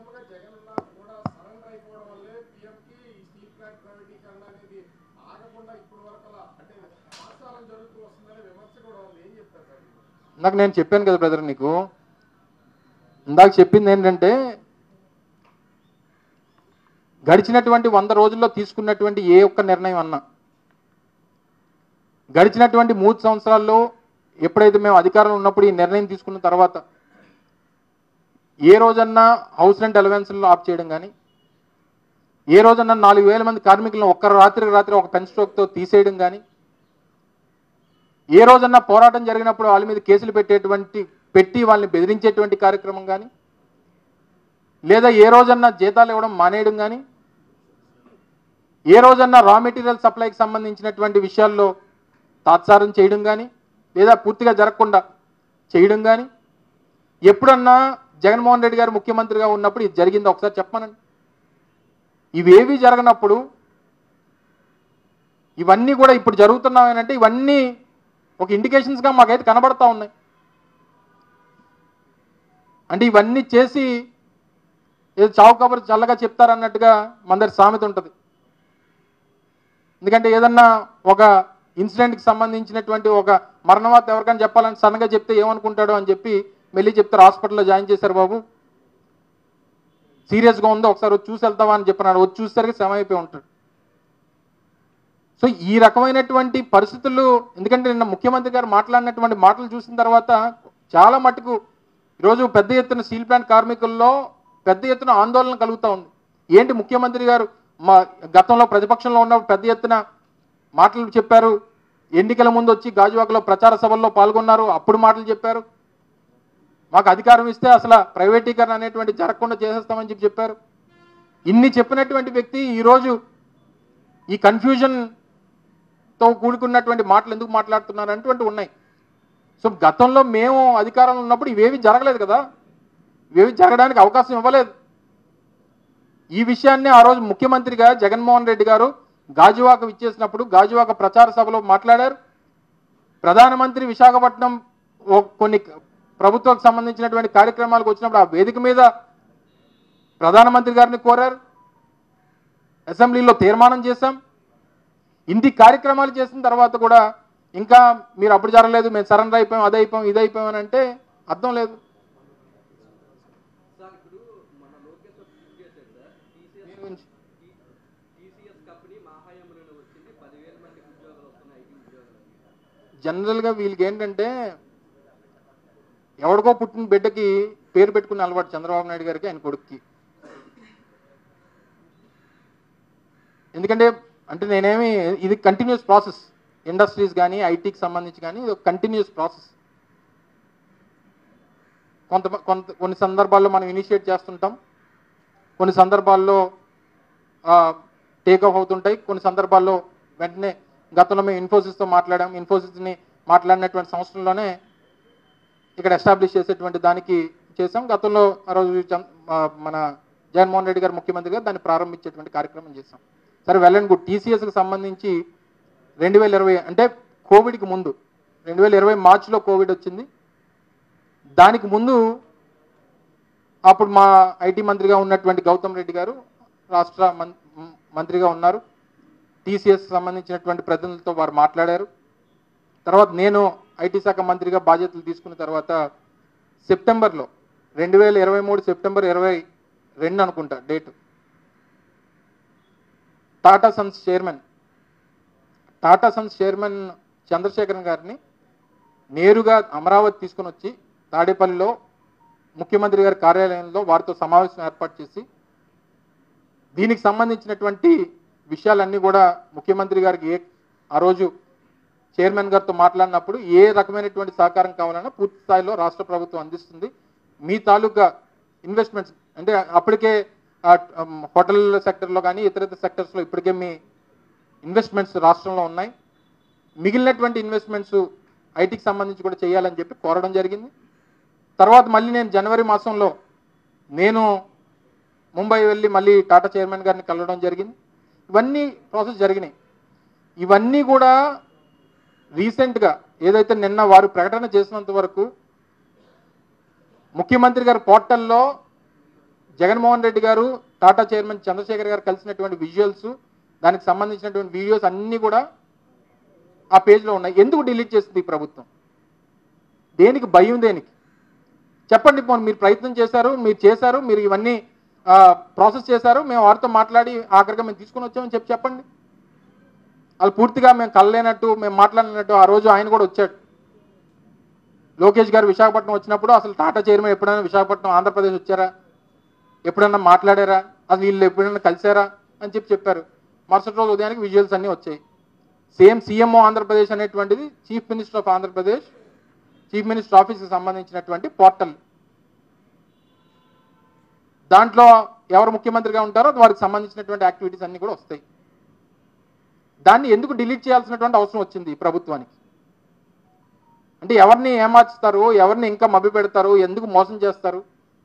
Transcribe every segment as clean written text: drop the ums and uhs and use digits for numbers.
నాకు నేను చెప్పాను కదా బ్రదర్, నీకు ఇందాక చెప్పింది ఏంటంటే గడిచినటువంటి 100 రోజుల్లో తీసుకున్నటువంటి ఏ ఒక్క నిర్ణయం అన్నా, గడిచినటువంటి 3 సంవత్సరాల్లో ఎప్పుడైతే మేము అధికారంలో ఉన్నప్పుడు ఈ నిర్ణయం తీసుకున్న తర్వాత ఏ రోజన్నా హౌస్ రెంట్ అలవెన్స్లో ఆఫ్ చేయడం కానీ, ఏ రోజన్నా 4,000 మంది కార్మికులను ఒక్క రాత్రి ఒక పెన్ స్ట్రోక్తో తీసేయడం కానీ, ఏ రోజన్నా పోరాటం జరిగినప్పుడు వాళ్ళ మీద కేసులు పెట్టి వాళ్ళని బెదిరించేటువంటి కార్యక్రమం కానీ, లేదా ఏ రోజన్నా జీతాలు ఇవ్వడం మానేయడం కానీ, ఏ రోజన్నా రా మెటీరియల్ సప్లైకి సంబంధించినటువంటి విషయాల్లో తాత్సారం చేయడం కానీ, లేదా పూర్తిగా జరగకుండా చేయడం కానీ, ఎప్పుడన్నా జగన్మోహన్ రెడ్డి గారు ముఖ్యమంత్రిగా ఉన్నప్పుడు ఇది జరిగిందో ఒకసారి చెప్పమనండి. ఇవేవి జరగనప్పుడు ఇవన్నీ కూడా ఇప్పుడు జరుగుతున్నాయనంటే ఇవన్నీ ఒక ఇండికేషన్స్గా మాకైతే కనబడతా ఉన్నాయి. అంటే ఇవన్నీ చేసి ఏదో చావు కబురు చల్లగా చెప్తారన్నట్టుగా మన దగ్గర సామెత ఉంటుంది. ఎందుకంటే ఏదన్నా ఒక ఇన్సిడెంట్కి సంబంధించినటువంటి ఒక మరణవార్త ఎవరికైనా చెప్పాలని సన్నగా చెప్తే ఏమనుకుంటాడో అని చెప్పి మళ్ళీ చెప్తారు, హాస్పిటల్లో జాయిన్ చేశారు బాబు, సీరియస్గా ఉందో ఒకసారి వచ్చి చూసి వెళ్తావా అని చెప్పినాడు. వచ్చి చూసేసరికి శ్రమ అయిపోయి ఉంటాడు. సో ఈ రకమైనటువంటి పరిస్థితులు, ఎందుకంటే నిన్న ముఖ్యమంత్రి గారు మాట్లాడినటువంటి మాటలు చూసిన తర్వాత చాలా మటుకు ఈరోజు పెద్ద ఎత్తున స్టీల్ ప్లాంట్ కార్మికుల్లో పెద్ద ఎత్తున ఆందోళన కలుగుతూ ఉంది. ఏంటి ముఖ్యమంత్రి గారు మా గతంలో ప్రతిపక్షంలో ఉన్నప్పుడు పెద్ద ఎత్తున మాటలు చెప్పారు, ఎన్నికల ముందు వచ్చి గాజువాకలో ప్రచార సభల్లో పాల్గొన్నారు, అప్పుడు మాటలు చెప్పారు, మాకు అధికారం ఇస్తే అసలు ప్రైవేటీకరణ అనేటువంటి జరగకుండా చేసేస్తామని చెప్పారు. ఇన్ని చెప్పినటువంటి వ్యక్తి ఈరోజు ఈ కన్ఫ్యూజన్తో కూడుకున్నటువంటి మాటలు ఎందుకు మాట్లాడుతున్నారు అటువంటి ఉన్నాయి. సో గతంలో మేము అధికారంలో ఉన్నప్పుడు ఇవేవి జరగలేదు కదా, ఇవేవి జరగడానికి అవకాశం ఇవ్వలేదు. ఈ విషయాన్ని ఆ రోజు ముఖ్యమంత్రిగా జగన్మోహన్ రెడ్డి గారు గాజువాక ఇచ్చేసినప్పుడు గాజువాక ప్రచార సభలో మాట్లాడారు. ప్రధానమంత్రి విశాఖపట్నం కొన్ని ప్రభుత్వానికి సంబంధించినటువంటి కార్యక్రమాలకు వచ్చినప్పుడు ఆ వేదిక మీద ప్రధానమంత్రి గారిని కోరారు, అసెంబ్లీలో తీర్మానం చేశాం. ఇన్ని కార్యక్రమాలు చేసిన తర్వాత కూడా ఇంకా మీరు అప్పుడు జరగలేదు, మేము సరెండర్ అయిపోయాం, అదైపోయాం ఇదైపోయాం అని అంటే అర్థం లేదు. జనరల్గా వీళ్ళకి ఏంటంటే ఎవడికో పుట్టిన బిడ్డకి పేరు పెట్టుకునే అలవాటు చంద్రబాబు నాయుడు గారికి, ఆయన కొడుక్కి. ఎందుకంటే అంటే నేనేమి, ఇది కంటిన్యూస్ ప్రాసెస్, ఇండస్ట్రీస్ కానీ ఐటీకి సంబంధించి కానీ ఇది ఒక కంటిన్యూస్ ప్రాసెస్. కొన్ని సందర్భాల్లో మనం ఇనిషియేట్ చేస్తుంటాం, కొన్ని సందర్భాల్లో టేక్ ఆఫ్ అవుతుంటాయి, కొన్ని సందర్భాల్లో వెంటనే. గతంలో మేము ఇన్ఫోసిస్తో మాట్లాడాం, ఇన్ఫోసిస్ని మాట్లాడినటువంటి సంవత్సరంలోనే ఇక్కడ ఎస్టాబ్లిష్ చేసేటువంటి దానికి చేసాం. గతంలో ఆ రోజు మన జగన్మోహన్ రెడ్డి గారు ముఖ్యమంత్రి గారు దాన్ని ప్రారంభించేటువంటి కార్యక్రమం చేసాం. సరే వెల్ అండ్ గుడ్. టీసీఎస్కి సంబంధించి 2020 అంటే కోవిడ్కి ముందు 2020 మార్చిలో కోవిడ్ వచ్చింది. దానికి ముందు అప్పుడు మా ఐటీ మంత్రిగా ఉన్నటువంటి గౌతమ్ రెడ్డి గారు రాష్ట్ర మంత్రిగా ఉన్నారు. టీసీఎస్ సంబంధించినటువంటి ప్రతినిధులతో వారు మాట్లాడారు. తర్వాత నేను ఐటీ శాఖ మంత్రిగా బాధ్యతలు తీసుకున్న తర్వాత సెప్టెంబర్లో 2023 సెప్టెంబర్ 22 అనుకుంటా date, Tata Sons chairman Chandrasekaran గారిని నేరుగా అమరావతి తీసుకుని వచ్చి తాడేపల్లిలో ముఖ్యమంత్రి గారి కార్యాలయంలో వారితో సమావేశం ఏర్పాటు చేసి దీనికి సంబంధించినటువంటి విషయాలన్నీ కూడా ముఖ్యమంత్రి గారికి ఆ రోజు చైర్మన్ గారితో మాట్లాడినప్పుడు ఏ రకమైనటువంటి సహకారం కావాలన్నా పూర్తి స్థాయిలో రాష్ట్ర ప్రభుత్వం అందిస్తుంది. మీ తాలూకా ఇన్వెస్ట్మెంట్స్ అంటే అప్పటికే హోటల్ సెక్టర్లో కానీ ఇతర సెక్టర్స్లో ఇప్పటికే మీ ఇన్వెస్ట్మెంట్స్ రాష్ట్రంలో ఉన్నాయి, మిగిలినటువంటి ఇన్వెస్ట్మెంట్స్ ఐటీకి సంబంధించి కూడా చేయాలని చెప్పి కోరడం జరిగింది. తర్వాత మళ్ళీ నేను జనవరి మాసంలో నేను ముంబై వెళ్ళి మళ్ళీ టాటా చైర్మన్ గారిని కలవడం జరిగింది. ఇవన్నీ ప్రాసెస్ జరిగినాయి. ఇవన్నీ కూడా రీసెంట్గా ఏదైతే నిన్న వారు ప్రకటన చేసినంత వరకు ముఖ్యమంత్రి గారి పోర్టల్లో జగన్మోహన్ రెడ్డి గారు టాటా చైర్మన్ చంద్రశేఖర్ గారు కలిసినటువంటి విజువల్స్, దానికి సంబంధించినటువంటి వీడియోస్ అన్నీ కూడా ఆ పేజ్లో ఉన్నాయి. ఎందుకు డిలీట్ చేస్తుంది ఈ ప్రభుత్వం? దేనికి భయం? దేనికి చెప్పండి. పోనీ మీరు ప్రయత్నం చేశారు, మీరు ఇవన్నీ ప్రాసెస్ చేశారు, మేము వారితో మాట్లాడి ఆఖరిగా మేము తీసుకొని వచ్చామని చెప్పండి. వాళ్ళు పూర్తిగా మేము కలలేనట్టు, మేము మాట్లాడినట్టు ఆ రోజు ఆయన కూడా వచ్చాడు. లోకేష్ గారు విశాఖపట్నం వచ్చినప్పుడు అసలు టాటా చైర్మన్ ఎప్పుడైనా విశాఖపట్నం ఆంధ్రప్రదేశ్ వచ్చారా, ఎప్పుడన్నా మాట్లాడారా, అసలు వీళ్ళు ఎప్పుడైనా కలిసారా అని చెప్పారు. మరుసటి రోజు ఉదయానికి విజువల్స్ అన్నీ వచ్చాయి. సేమ్ సీఎంఓ ఆంధ్రప్రదేశ్ అనేటువంటిది chief minister of Andhra Pradesh, chief minister ఆఫీస్కి సంబంధించినటువంటి పోర్టల్. దాంట్లో ఎవరు ముఖ్యమంత్రిగా ఉంటారో వారికి సంబంధించినటువంటి యాక్టివిటీస్ అన్నీ కూడా వస్తాయి. దాన్ని ఎందుకు డిలీట్ చేయాల్సినటువంటి అవసరం వచ్చింది ఈ ప్రభుత్వానికి? అంటే ఎవరిని ఏమార్చుతారు, ఎవరిని ఇంకా మభ్య పెడతారు, ఎందుకు మోసం చేస్తారు?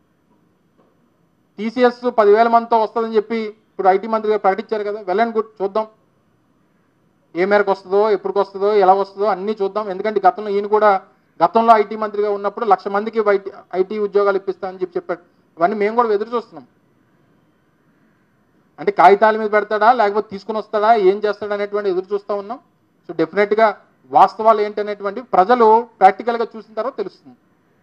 టీసీఎస్ 10,000 మందితో వస్తుందని చెప్పి ఇప్పుడు ఐటీ మంత్రి గారు ప్రకటించారు కదా, వెల్ అండ్ గుడ్, చూద్దాం ఏ మేరకు వస్తుందో, ఎప్పటికి వస్తుందో, ఎలా వస్తుందో అన్నీ చూద్దాం. ఎందుకంటే గతంలో ఈయన కూడా గతంలో ఐటీ మంత్రిగా ఉన్నప్పుడు 1,00,000 మందికి ఐటీ ఉద్యోగాలు ఇప్పిస్తామని చెప్పాడు. ఇవన్నీ మేము కూడా ఎదురు చూస్తున్నాం. అంటే కాగితాల మీద పెడతాడా, లేకపోతే తీసుకుని వస్తాడా, ఏం చేస్తాడా అనేటువంటి ఎదురు చూస్తూ ఉన్నాం. సో డెఫినెట్గా వాస్తవాలు ఏంటనేటువంటి ప్రజలు ప్రాక్టికల్గా చూసిన తర్వాత తెలుస్తుంది.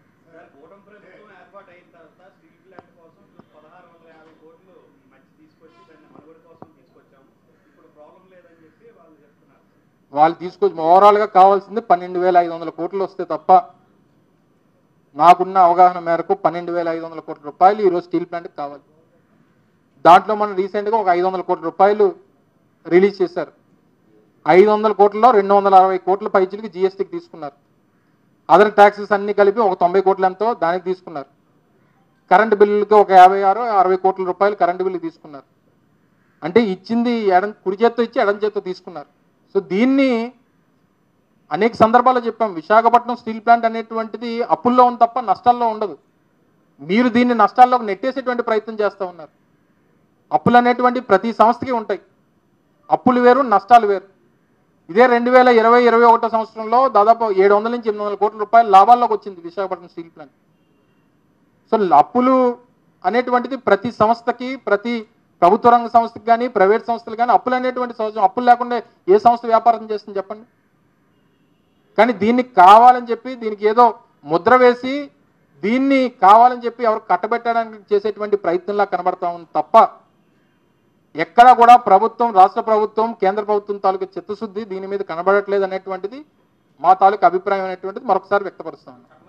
వాళ్ళు తీసుకొచ్చి ఓవరాల్గా కావాల్సింది 12,500 కోట్లు వస్తే తప్ప, నాకున్న అవగాహన మేరకు 12,500 కోట్ల రూపాయలు ఈరోజు స్టీల్ ప్లాంట్కి కావాలి. దాంట్లో మనం రీసెంట్గా ఒక 500 కోట్ల రూపాయలు రిలీజ్ చేశారు. 500 కోట్లలో 260 కోట్ల పైచీలకి జిఎస్టీకి తీసుకున్నారు. అదర్ ట్యాక్సెస్ అన్ని కలిపి ఒక 90 కోట్ల ఎంతో దానికి తీసుకున్నారు. కరెంటు బిల్లుకి ఒక 56-60 కోట్ల రూపాయలు కరెంటు బిల్లు తీసుకున్నారు. అంటే ఇచ్చింది కుడి చేత్తో ఇచ్చి ఎడం చేత్తో తీసుకున్నారు. సో దీన్ని అనేక సందర్భాల్లో చెప్పాం, విశాఖపట్నం స్టీల్ ప్లాంట్ అనేటువంటిది అప్పుల్లో ఉంది తప్ప నష్టాల్లో ఉండదు. మీరు దీన్ని నష్టాల్లోకి నెట్టేసేటువంటి ప్రయత్నం చేస్తూ ఉన్నారు. అప్పులు అనేటువంటి ప్రతి సంస్థకి ఉంటాయి. అప్పులు వేరు, నష్టాలు వేరు. ఇదే 2020-21 సంవత్సరంలో దాదాపు 700 నుంచి 800 కోట్ల రూపాయల లాభాల్లోకి వచ్చింది విశాఖపట్నం స్టీల్ ప్లాంట్. సో అప్పులు అనేటువంటిది ప్రతి సంస్థకి, ప్రతి ప్రభుత్వ రంగ సంస్థకి కానీ, ప్రైవేట్ సంస్థలు కానీ అప్పులు అనేటువంటి సహజం. అప్పులు లేకుండా ఏ సంస్థ వ్యాపారం చేస్తుంది చెప్పండి? కానీ దీన్ని కావాలని చెప్పి, దీనికి ఏదో ముద్ర వేసి, దీన్ని కావాలని చెప్పి ఎవరు కట్టబెట్టడానికి చేసేటువంటి ప్రయత్నంలా కనబడతా ఉంది తప్ప, ఎక్కడా కూడా ప్రభుత్వం, రాష్ట్ర ప్రభుత్వం, కేంద్ర ప్రభుత్వం తాలూకు చిత్తశుద్ధి దీని మీద కనబడట్లేదు అనేటువంటిది మా తాలూకు అభిప్రాయం అనేటువంటిది మరొకసారి వ్యక్తపరుస్తాను.